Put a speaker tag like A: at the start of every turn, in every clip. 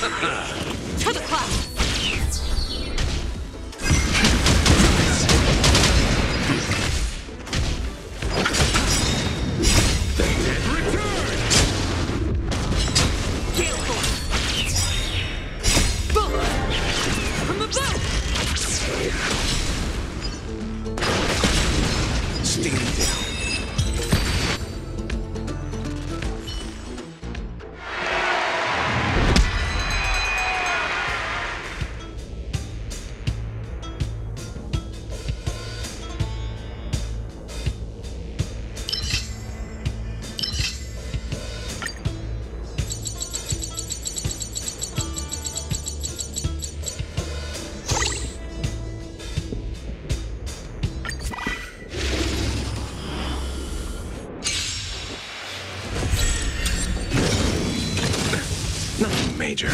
A: To the clouds!
B: Nothing major.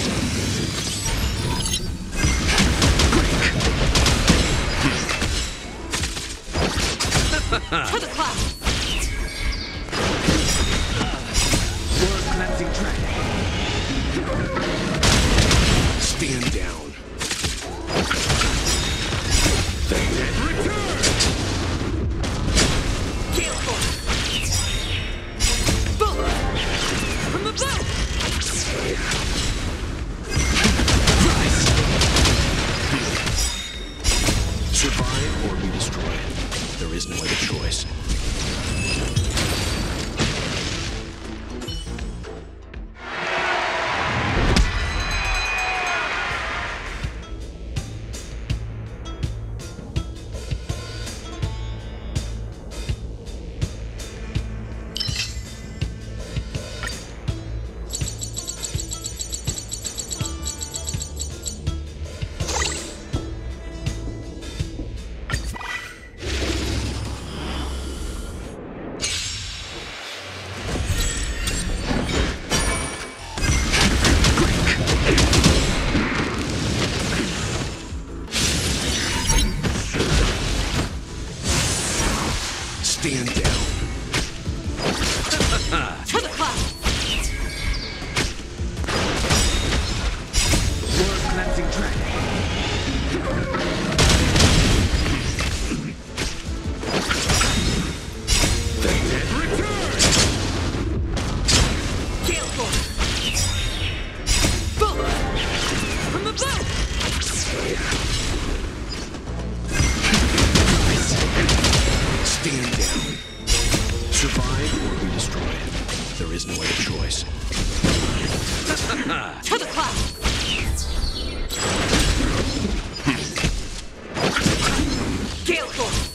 A: To the clouds!
B: World cleansing dragon. Stand down. Return!
A: Gale force! Boom! From above!
B: Rise! Survive or be destroyed. There is no other choice. Stand down.
A: To the clouds!
B: World cleansing dragon. Return!
A: Gale force! Boom! From above!
B: Stand down. Survive or be destroyed. There is no other choice.
A: To the clouds! Gale force!